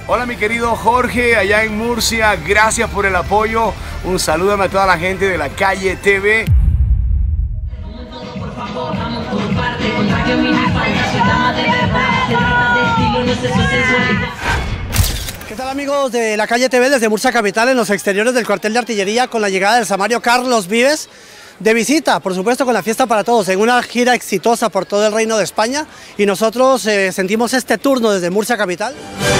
Hola mi querido Jorge, allá en Murcia, gracias por el apoyo. Un saludo a toda la gente de La Calle TV. ¿Qué tal amigos de La Calle TV desde Murcia Capital en los exteriores del cuartel de artillería con la llegada del Samario Carlos Vives de visita, por supuesto con la fiesta para todos, en una gira exitosa por todo el Reino de España y nosotros sentimos este turno desde Murcia Capital.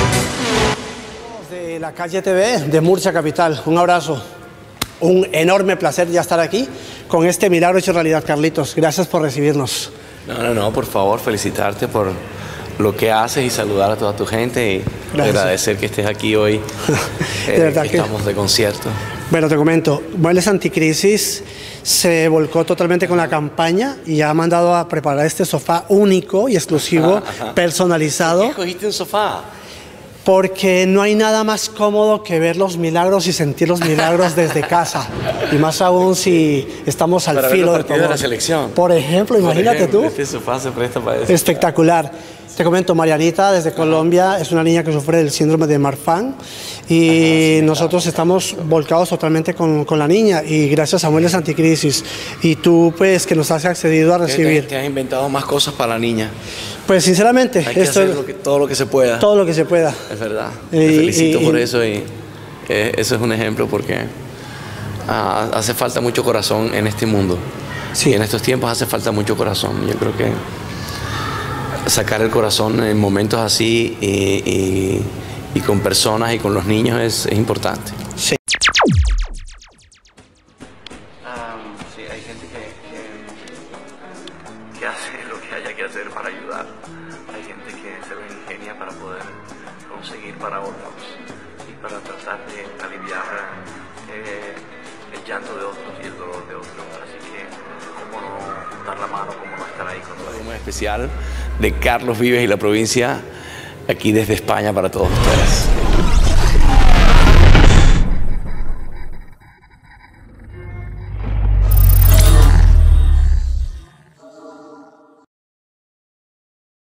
De La Calle TV de Murcia Capital, un abrazo, un enorme placer ya estar aquí con este milagro hecho realidad. Carlitos, gracias por recibirnos. No, por favor, felicitarte por lo que haces y saludar a toda tu gente y agradecer que estés aquí hoy, de verdad que estamos de concierto. Bueno, te comento, Muebles Anticrisis se volcó totalmente con la campaña y ha mandado a preparar este sofá único y exclusivo, personalizado. ¿Por qué escogiste un sofá? Porque no hay nada más cómodo que ver los milagros y sentir los milagros desde casa. Y más aún si estamos al filo del de la selección. Por ejemplo, imagínate tú. Este sofá se presta para eso. Espectacular. Te comento, Marianita, desde Colombia, es una niña que sufre del síndrome de Marfan y nosotros estamos volcados totalmente con la niña y gracias a Muebles Anticrisis y tú pues que nos has accedido a recibir. Te has inventado más cosas para la niña. Pues sinceramente, hay que hacer todo lo que se pueda. Todo lo que se pueda. Es verdad. Te felicito por eso y eso es un ejemplo porque hace falta mucho corazón en este mundo. Sí. Y en estos tiempos hace falta mucho corazón. Yo creo que sacar el corazón en momentos así y con personas y con los niños es importante. Sí. Sí, hay gente que hace lo que haya que hacer para ayudar. Hay gente que se lo ingenia para poder conseguir para otros y para tratar de aliviar el llanto de otros y el dolor de otros. Así que, cómo no dar la mano, cómo no estar ahí con todo. Muy especial de Carlos Vives y la provincia, aquí desde España para todos ustedes.